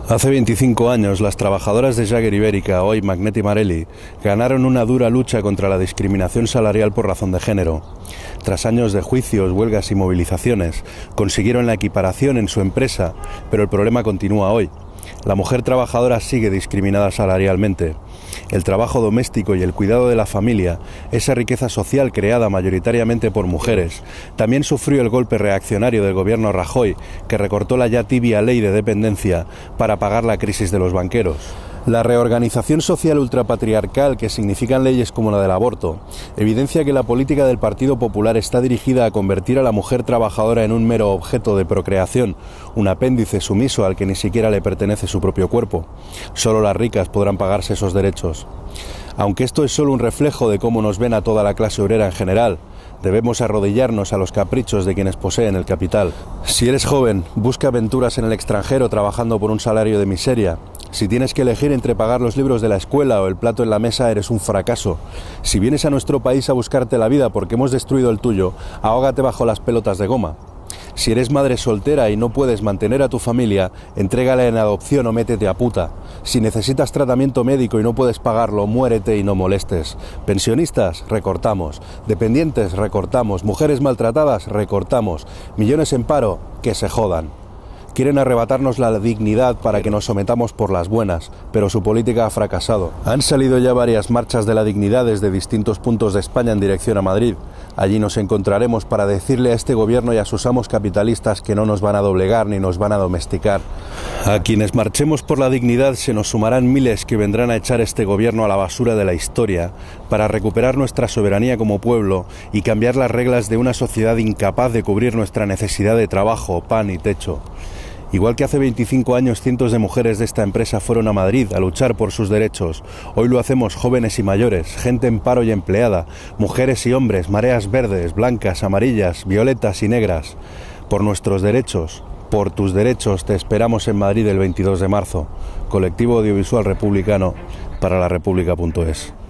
Hace 25 años, las trabajadoras de Jaeger Ibérica, hoy Magneti Marelli, ganaron una dura lucha contra la discriminación salarial por razón de género. Tras años de juicios, huelgas y movilizaciones, consiguieron la equiparación en su empresa, pero el problema continúa hoy. La mujer trabajadora sigue discriminada salarialmente. El trabajo doméstico y el cuidado de la familia, esa riqueza social creada mayoritariamente por mujeres, también sufrió el golpe reaccionario del gobierno Rajoy, que recortó la ya tibia ley de dependencia para pagar la crisis de los banqueros. La reorganización social ultrapatriarcal que significan leyes como la del aborto evidencia que la política del Partido Popular está dirigida a convertir a la mujer trabajadora en un mero objeto de procreación, un apéndice sumiso al que ni siquiera le pertenece su propio cuerpo. Solo las ricas podrán pagarse esos derechos. Aunque esto es solo un reflejo de cómo nos ven a toda la clase obrera en general, debemos arrodillarnos a los caprichos de quienes poseen el capital. Si eres joven, busca aventuras en el extranjero trabajando por un salario de miseria. Si tienes que elegir entre pagar los libros de la escuela o el plato en la mesa, eres un fracaso. Si vienes a nuestro país a buscarte la vida porque hemos destruido el tuyo, ahógate bajo las pelotas de goma. Si eres madre soltera y no puedes mantener a tu familia, entrégala en adopción o métete a puta. Si necesitas tratamiento médico y no puedes pagarlo, muérete y no molestes. Pensionistas, recortamos. Dependientes, recortamos. Mujeres maltratadas, recortamos. Millones en paro, que se jodan. Quieren arrebatarnos la dignidad para que nos sometamos por las buenas, pero su política ha fracasado. Han salido ya varias marchas de la dignidad desde distintos puntos de España en dirección a Madrid. Allí nos encontraremos para decirle a este gobierno y a sus amos capitalistas que no nos van a doblegar ni nos van a domesticar. A quienes marchemos por la dignidad se nos sumarán miles que vendrán a echar este gobierno a la basura de la historia para recuperar nuestra soberanía como pueblo y cambiar las reglas de una sociedad incapaz de cubrir nuestra necesidad de trabajo, pan y techo. Igual que hace 25 años cientos de mujeres de esta empresa fueron a Madrid a luchar por sus derechos, hoy lo hacemos jóvenes y mayores, gente en paro y empleada, mujeres y hombres, mareas verdes, blancas, amarillas, violetas y negras. Por nuestros derechos, por tus derechos, te esperamos en Madrid el 22 de marzo. Colectivo Audiovisual Republicano para la República.es.